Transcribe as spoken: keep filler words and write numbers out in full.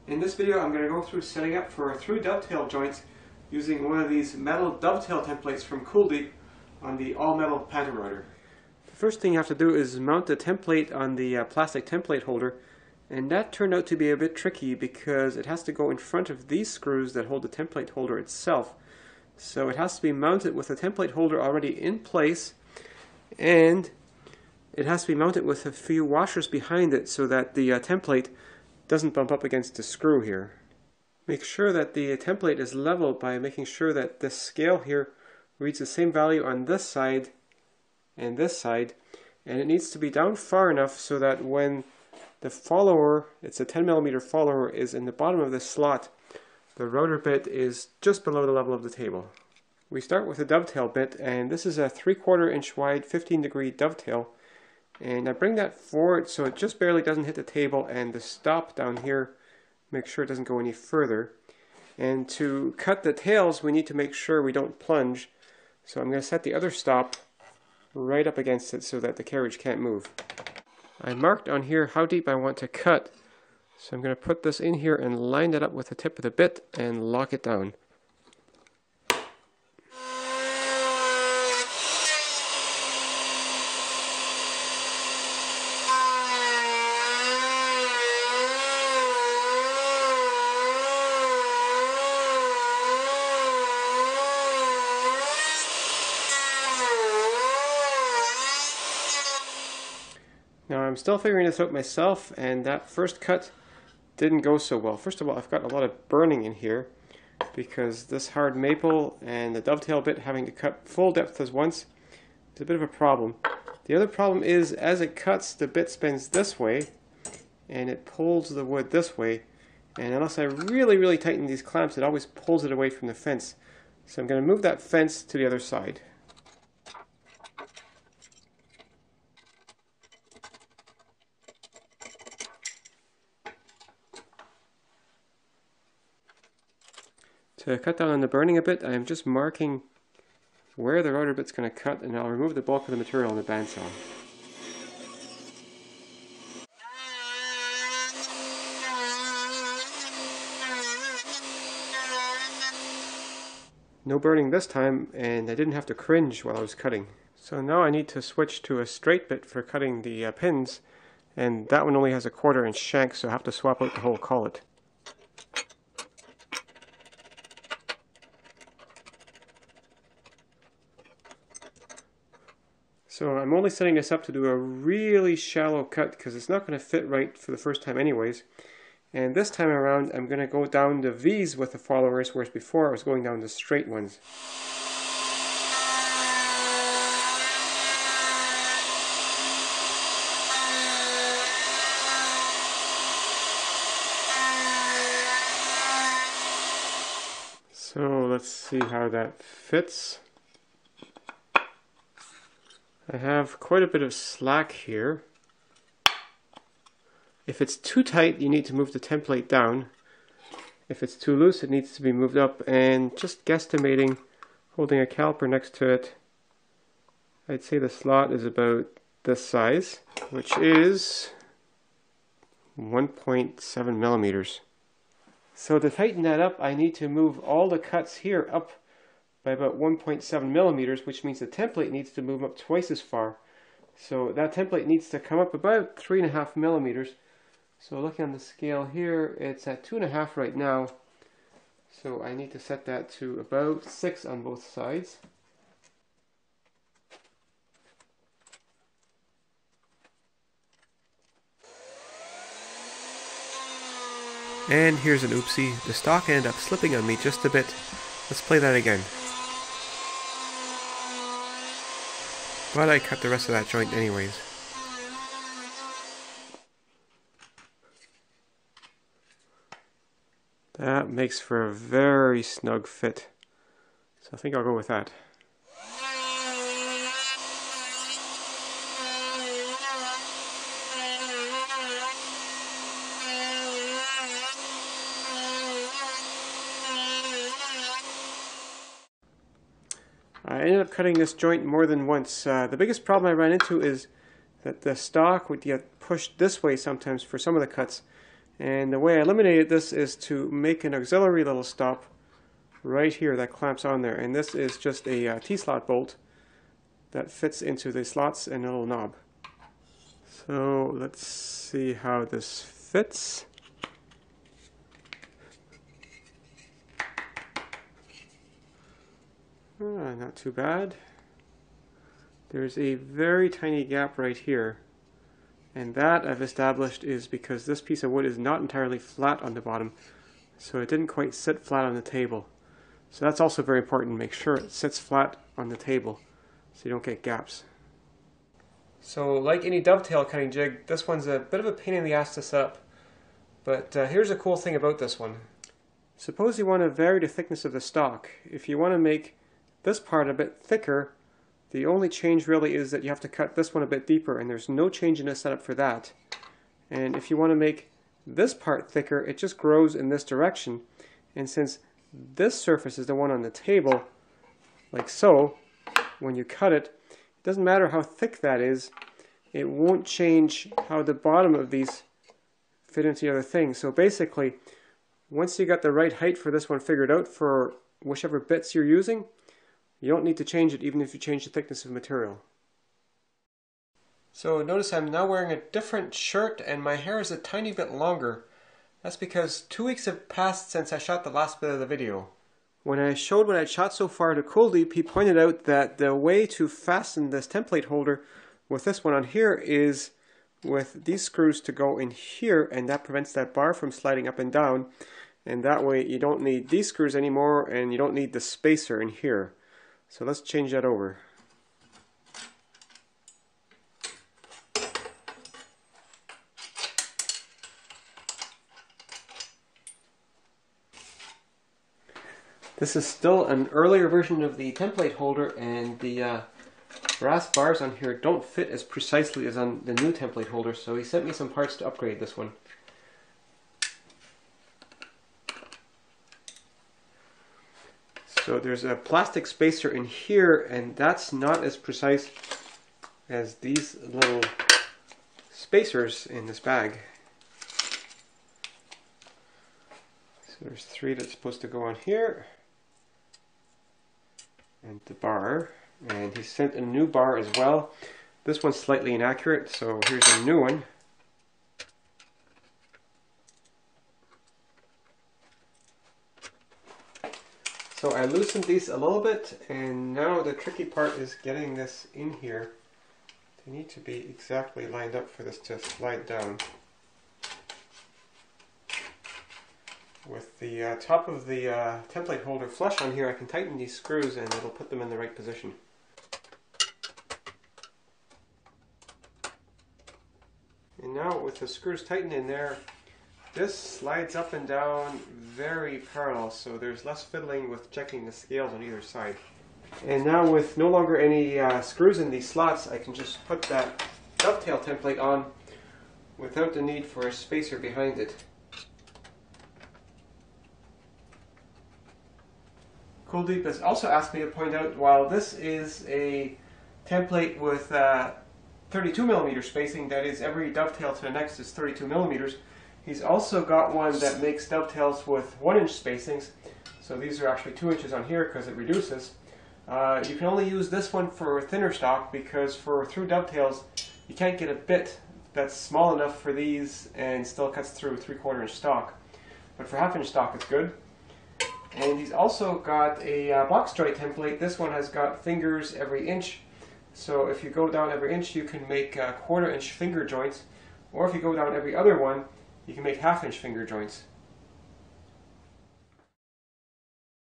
In this video I'm going to go through setting up for through dovetail joints using one of these metal dovetail templates from Kuldeep on the all-metal pantorouter. The first thing you have to do is mount the template on the uh, plastic template holder, and that turned out to be a bit tricky because it has to go in front of these screws that hold the template holder itself. So it has to be mounted with the template holder already in place, and it has to be mounted with a few washers behind it so that the uh, template doesn't bump up against the screw here. Make sure that the template is level by making sure that this scale here reads the same value on this side and this side, and it needs to be down far enough so that when the follower, it's a ten millimeter follower, is in the bottom of this slot, the router bit is just below the level of the table. We start with a dovetail bit, and this is a three quarter inch wide fifteen degree dovetail. And I bring that forward so it just barely doesn't hit the table, and the stop down here, make sure it doesn't go any further. And to cut the tails, we need to make sure we don't plunge. So I'm going to set the other stop right up against it so that the carriage can't move. I marked on here how deep I want to cut. So I'm going to put this in here and line that up with the tip of the bit and lock it down. Now I'm still figuring this out myself, and that first cut didn't go so well. First of all, I've got a lot of burning in here because this hard maple and the dovetail bit having to cut full depth as once is a bit of a problem. The other problem is as it cuts, the bit spins this way and it pulls the wood this way, and unless I really really tighten these clamps, it always pulls it away from the fence. So I'm going to move that fence to the other side. To cut down on the burning a bit, I'm just marking where the router bit's going to cut, and I'll remove the bulk of the material in the bandsaw. No burning this time, and I didn't have to cringe while I was cutting. So now I need to switch to a straight bit for cutting the uh, pins, and that one only has a quarter inch shank, so I have to swap out the whole collet. So I'm only setting this up to do a really shallow cut because it's not going to fit right for the first time anyways. And this time around I'm going to go down the V's with the followers, whereas before I was going down the straight ones. So let's see how that fits. I have quite a bit of slack here. If it's too tight, you need to move the template down. If it's too loose, it needs to be moved up, and just guesstimating, holding a caliper next to it, I'd say the slot is about this size, which is one point seven millimeters. So to tighten that up, I need to move all the cuts here up by about one point seven millimeters, which means the template needs to move up twice as far. So that template needs to come up about three and a half millimeters. So looking on the scale here, it's at two and a half right now. So I need to set that to about six on both sides. And here's an oopsie. The stock ended up slipping on me just a bit. Let's play that again. But I cut the rest of that joint anyways. That makes for a very snug fit. So I think I'll go with that. I ended up cutting this joint more than once. Uh, the biggest problem I ran into is that the stock would get pushed this way sometimes for some of the cuts, And the way I eliminated this is to make an auxiliary little stop right here that clamps on there. And this is just a uh, T-slot bolt that fits into the slots and a little knob. So let's see how this fits. Ah, not too bad. There's a very tiny gap right here. And that I've established is because this piece of wood is not entirely flat on the bottom, so it didn't quite sit flat on the table. So that's also very important. Make sure it sits flat on the table so you don't get gaps. So like any dovetail cutting jig, this one's a bit of a pain in the ass to set up. But uh, here's a cool thing about this one. Suppose you want to vary the thickness of the stock. If you want to make this part a bit thicker, the only change really is that you have to cut this one a bit deeper, and there's no change in the setup for that. And if you want to make this part thicker, it just grows in this direction. And since this surface is the one on the table, like so, when you cut it, it doesn't matter how thick that is, it won't change how the bottom of these fit into the other thing. So basically, once you got the right height for this one figured out for whichever bits you're using, you don't need to change it even if you change the thickness of material. So notice I'm now wearing a different shirt and my hair is a tiny bit longer. That's because two weeks have passed since I shot the last bit of the video. When I showed what I'd shot so far to Kuldeep, he pointed out that the way to fasten this template holder with this one on here is with these screws to go in here, and that prevents that bar from sliding up and down. And that way you don't need these screws anymore and you don't need the spacer in here. So let's change that over. This is still an earlier version of the template holder, and the uh, brass bars on here don't fit as precisely as on the new template holder, so he sent me some parts to upgrade this one. So there's a plastic spacer in here, and that's not as precise as these little spacers in this bag. So there's three that's supposed to go on here, and the bar, and he sent a new bar as well. This one's slightly inaccurate, so here's a new one. So I loosened these a little bit, and now the tricky part is getting this in here. They need to be exactly lined up for this to slide down. With the uh, top of the uh, template holder flush on here, I can tighten these screws and it'll put them in the right position. And now with the screws tightened in there, this slides up and down very parallel, so there's less fiddling with checking the scales on either side. And now with no longer any uh, screws in these slots, I can just put that dovetail template on without the need for a spacer behind it. Kuldeep has also asked me to point out, while this is a template with uh, thirty-two millimeter spacing, that is, every dovetail to the next is thirty-two millimeters, he's also got one that makes dovetails with one inch spacings. So these are actually two inches on here because it reduces. Uh, you can only use this one for thinner stock, because for through dovetails you can't get a bit that's small enough for these and still cuts through three quarter inch stock. But for half inch stock it's good. And he's also got a uh, box joint template. This one has got fingers every inch. So if you go down every inch, you can make uh, quarter inch finger joints. Or if you go down every other one, you can make half inch finger joints.